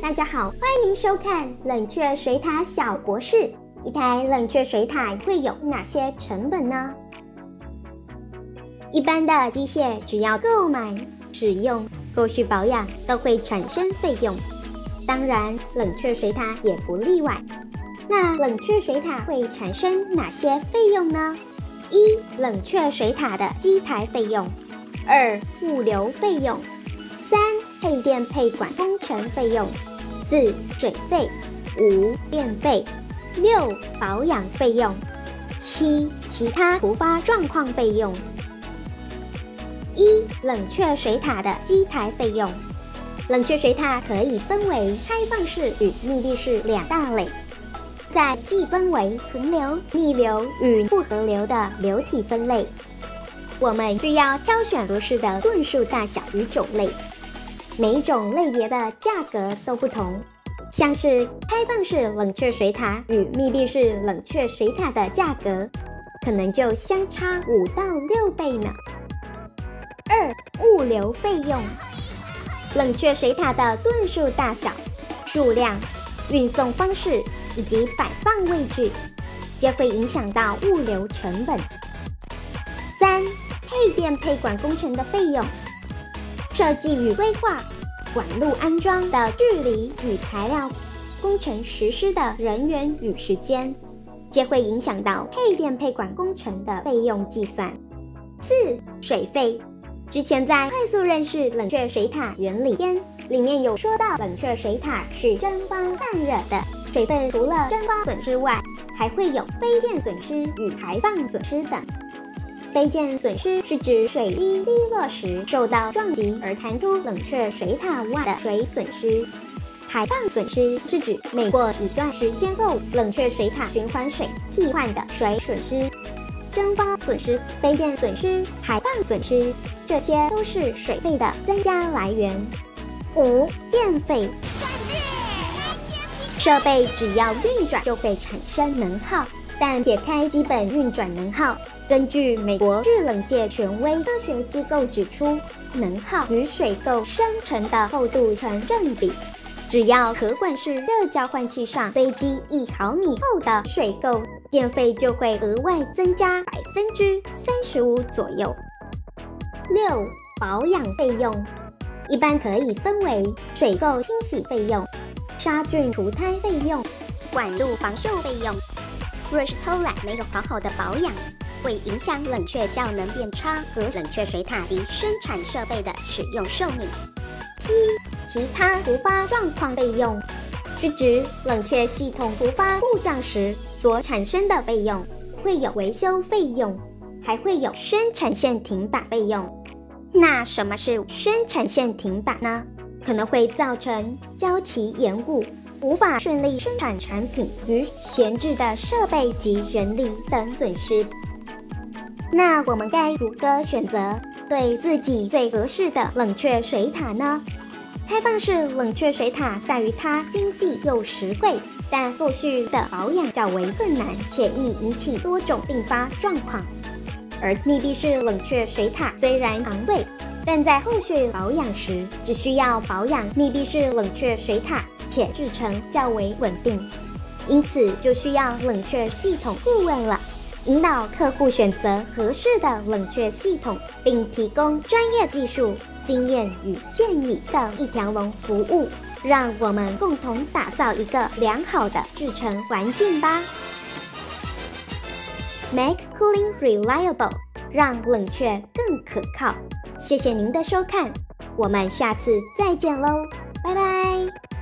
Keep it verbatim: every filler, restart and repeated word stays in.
大家好，欢迎收看冷却水塔小博士。一台冷却水塔会有哪些成本呢？一般的机械只要购买、使用、后续保养都会产生费用，当然冷却水塔也不例外。那冷却水塔会产生哪些费用呢？一、冷却水塔的机台费用；二、物流费用；三、配电配管工程费用；四、水费；五、电费；六、保养费用；七、其他突发状况费用。一、冷却水塔的机台费用。冷却水塔可以分为开放式与密闭式两大类，再细分为恒流、逆流与不合流的流体分类。我们需要挑选合适的吨数大小与种类，每一种类别的价格都不同。像是开放式冷却水塔与密闭式冷却水塔的价格，可能就相差五到六倍呢。二、物流费用。冷却水塔的吨数大小、数量、运送方式以及摆放位置，皆会影响到物流成本。三、配电配管工程的费用。设计与规划、管路安装的距离与材料、工程实施的人员与时间，皆会影响到配电配管工程的费用计算。四、水费。之前在快速认识冷却水塔原理篇里面有说到，冷却水塔是蒸发散热的，水分除了蒸发损失外，还会有飞溅损失与排放损失等。飞溅损失是指水滴滴落时受到撞击而弹出冷却水塔外的水损失。排放损失是指每过一段时间后，冷却水塔循环水替换的水损失。蒸发损失、飞溅损失、排放损失，这些都是水费的增加来源。五、电费。设备只要运转就会产生能耗，但撇开基本运转能耗，根据美国制冷界权威科学机构指出，能耗与水垢生成的厚度成正比。只要可管式热交换器上堆积一毫米厚的水垢，电费就会额外增加百分之三十五左右。六、保养费用。一般可以分为水垢清洗费用、杀菌除胎费用、管路防锈费用。若是偷懒没有好好的保养，会影响冷却效能变差和冷却水塔及生产设备的使用寿命。七、其他突发状况费用，是指冷却系统突发故障时所产生的费用，会有维修费用，还会有生产线停摆费用。那什么是生产线停摆呢？可能会造成交期延误，无法顺利生产产品与闲置的设备及人力等损失。那我们该如何选择对自己最合适的冷却水塔呢？开放式冷却水塔在于它经济又实惠，但后续的保养较为困难，且易引起多种并发状况。而密闭式冷却水塔虽然昂贵，但在后续保养时只需要保养密闭式冷却水塔，且制成较为稳定，因此就需要冷却系统顾问了。引导客户选择合适的冷却系统，并提供专业技术、经验与建议的一条龙服务，让我们共同打造一个良好的制程环境吧。Make cooling reliable， 让冷却更可靠。谢谢您的收看，我们下次再见喽，拜拜。